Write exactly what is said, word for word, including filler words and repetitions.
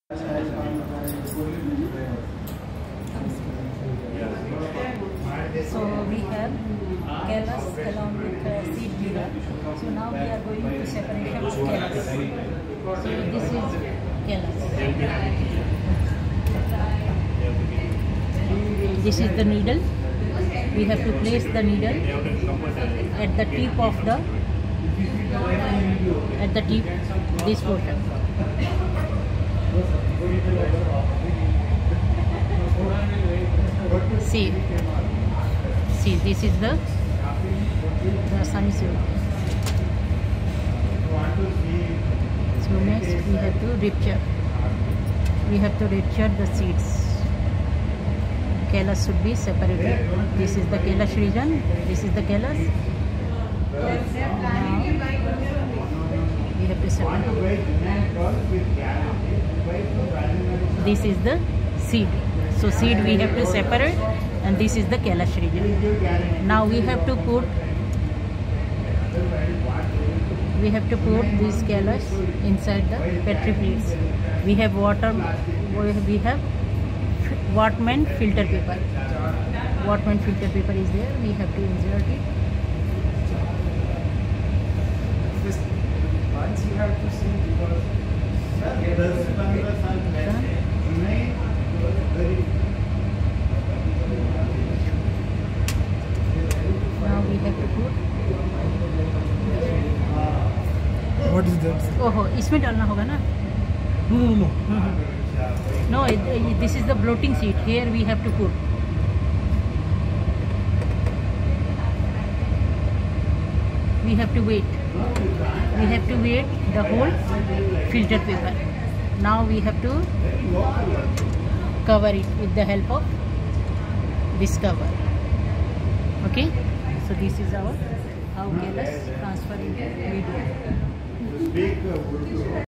So we have callus along with uh, seed giver. So now we are going to separation of callus. So this is callus. This is the needle. We have to place the needle at the tip of the at the tip this portion. See, see, this is the the sun seal. So next we have to rupture. We have to rupture the seeds. Callus should be separated. This is the callus region. This is the callus. Now we have to separate. This is the seed. So seed we have to separate, and this is the callus region. Now we have to put we have to put this callus inside the petri plates. We have water. We have Whatman filter paper. Whatman filter paper is there. We have to insert it. Once you have to see because now we have to put. What is that? Oh, इसमें डालना होगा ना? No, no, no. No, it, it, this is the bloating seed. Here we have to put. We have to wait. We have to wait the whole filter paper. Now we have to cover it with the help of this cover. Okay. So this is our how callus transfer into video.